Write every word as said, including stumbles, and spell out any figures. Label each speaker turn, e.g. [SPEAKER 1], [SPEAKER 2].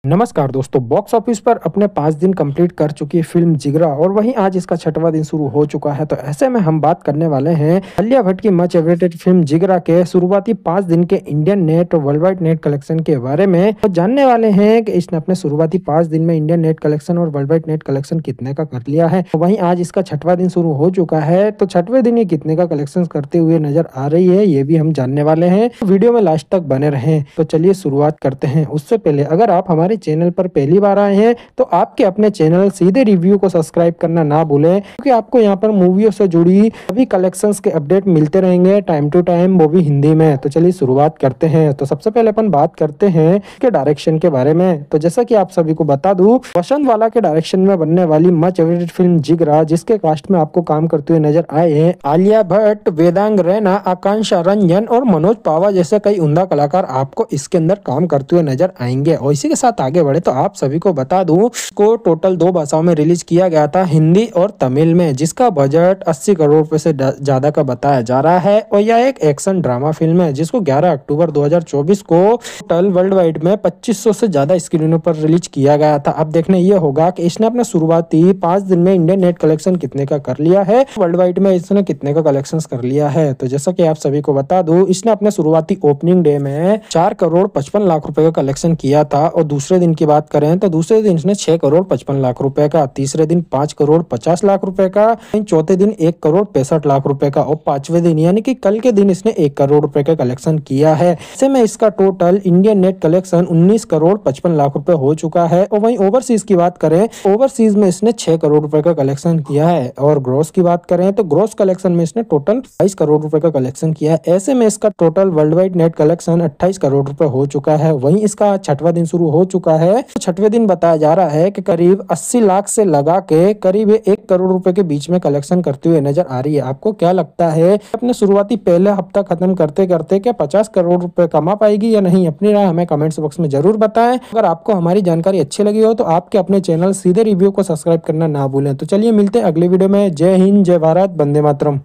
[SPEAKER 1] नमस्कार दोस्तों, box office पर अपने पाँच दिन कंप्लीट कर चुकी है फिल्म जिगरा और वहीं आज इसका छठवां दिन शुरू हो चुका है। तो ऐसे में हम बात करने वाले हैं आलिया भट्ट की मच एवेटेड फिल्म जिगरा के शुरुआती पाँच दिन के इंडियन नेट और वर्ल्ड वाइड नेट कलेक्शन के बारे में। तो जानने वाले हैं कि इसने अपने शुरुआती पाँच दिन में इंडियन नेट कलेक्शन और वर्ल्ड वाइड नेट कलेक्शन कितने का कर लिया है। तो वहीं आज इसका छठवां दिन शुरू हो चुका है, तो छठवें दिन ये कितने का कलेक्शन करते हुए नजर आ रही है, ये भी हम जानने वाले हैं। तो वीडियो में लास्ट तक बने रहें। तो चलिए शुरुआत करते हैं। उससे पहले अगर आप हमारे चैनल पर पहली बार आए हैं तो आपके अपने चैनल सीधे रिव्यू को सब्सक्राइब करना ना भूलें, क्योंकि आपको यहाँ पर मूवियों से जुड़ी सभी कलेक्शंस के अपडेट मिलते रहेंगे टाइम टू टाइम, वो भी हिंदी में। तो चलिए शुरुआत करते हैं। तो सबसे पहले अपन बात करते हैं इसके डायरेक्शन के बारे में। तो जैसा कि आप सभी को बता दूं, वसंत वाला के डायरेक्शन में बनने वाली मच एवेटेड फिल्म जिगरा, जिसके कास्ट में आपको काम करते हुए नजर आए हैं आलिया भट्ट, वेदांग रैना, आकांक्षा रंजन और मनोज पावा जैसे कई उम्दा कलाकार आपको इसके अंदर काम करते हुए नजर आएंगे। और इसी के साथ आगे बढ़े तो आप सभी को बता दूं, इसको टोटल दो भाषाओं में रिलीज किया गया था, हिंदी और तमिल में, जिसका बजट अस्सी करोड़ रुपए से ज्यादा का बताया जा रहा है। और यह एक एक्शन ड्रामा फिल्म है जिसको ग्यारह अक्टूबर दो हज़ार चौबीस को टोटल वर्ल्ड वाइड में पच्चीस सौ से ज्यादा स्क्रीनों पर रिलीज किया गया था। अब देखने ये होगा कि इसने अपने शुरुआती पांच दिन में इंडियन नेट कलेक्शन कितने का कर लिया है, वर्ल्ड वाइड में इसने कितने का कलेक्शन कर लिया है। तो जैसा कि आप सभी को बता दूं, इसने अपने शुरुआती ओपनिंग डे में चार करोड़ पचपन लाख रुपए का कलेक्शन किया था। और दूसरे दिन की बात करें तो दूसरे दिन इसने छह करोड़ पचपन लाख रुपए का, तीसरे दिन पांच करोड़ पचास लाख रुपए का, चौथे दिन एक करोड़ पैंसठ लाख रुपए का और पांचवें दिन यानी कि कल के दिन इसने एक करोड़ रुपए का कलेक्शन किया है। ऐसे में इसका टोटल इंडियन नेट कलेक्शन उन्नीस करोड़ पचपन लाख रुपए हो चुका है। और वहीं ओवरसीज की बात करें, ओवरसीज में इसने छह करोड़ रुपए का कलेक्शन किया है। और ग्रोस की बात करें तो ग्रोस कलेक्शन में इसने टोटल बाईस करोड़ रुपए का कलेक्शन किया है। ऐसे में इसका total world wide net collection अट्ठाईस करोड़ रुपए हो चुका है। वहीं इसका छठवां दिन शुरू हो चुका है। छठवें दिन बताया जा रहा है कि करीब अस्सी लाख से लगा के करीब एक करोड़ रुपए के बीच में कलेक्शन करते हुए नजर आ रही है। आपको क्या लगता है, अपने शुरुआती पहले हफ्ता खत्म करते करते क्या पचास करोड़ रुपए कमा पाएगी या नहीं? अपनी राय हमें कमेंट्स बॉक्स में जरूर बताएं। अगर आपको हमारी जानकारी अच्छी लगी हो तो आपके अपने चैनल सीधे रिव्यू को सब्सक्राइब करना ना भूलें। तो चलिए मिलते हैं अगले वीडियो में। जय हिंद, जय भारत, वंदे मातरम।